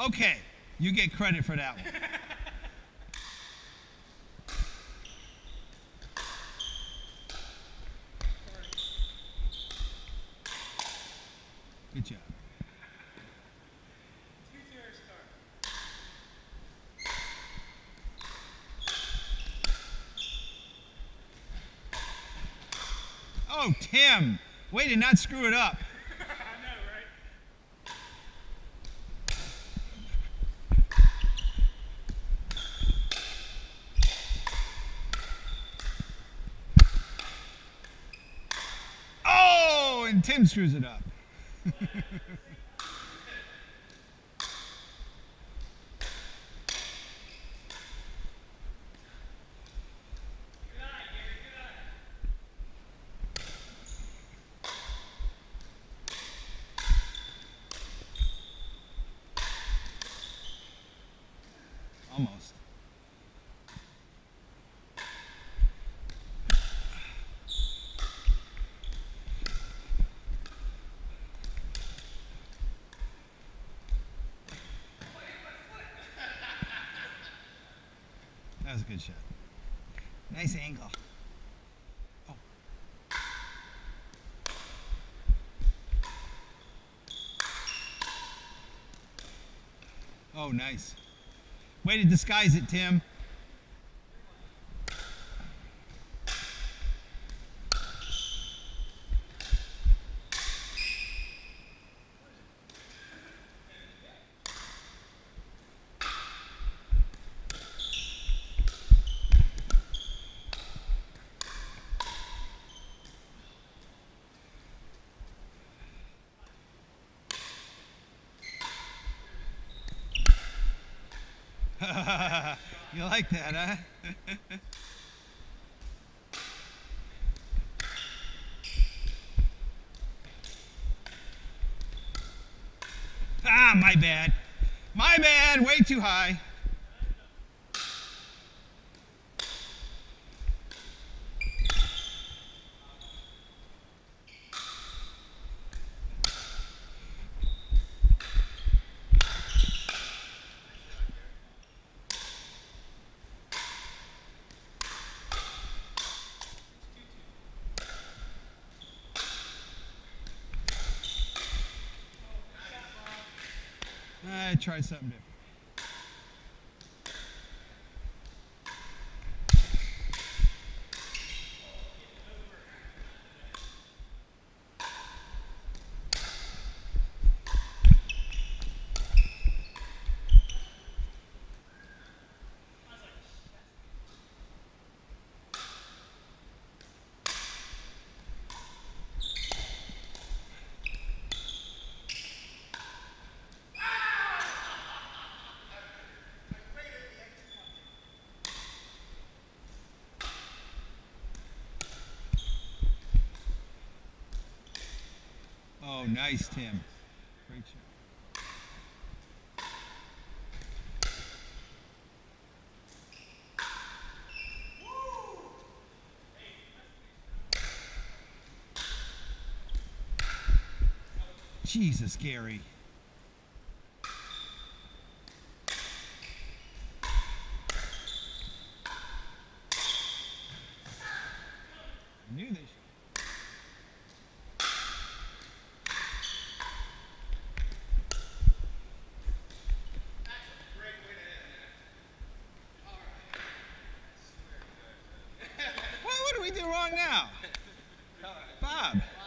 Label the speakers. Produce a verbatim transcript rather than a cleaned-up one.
Speaker 1: Okay, you get credit for that one. Good job. Oh, Tim, way to not screw it up.
Speaker 2: I know, right?
Speaker 1: Oh, and Tim screws it up. Almost. That was a good shot. Nice angle. Oh. Oh, nice. Way to disguise it, Tim. You like that, huh? Ah, my bad. My bad, way too high. I try something different. Oh, nice, Tim. Great shot. Jesus, Gary. I knew they should. Well, what do we do wrong now? Bob.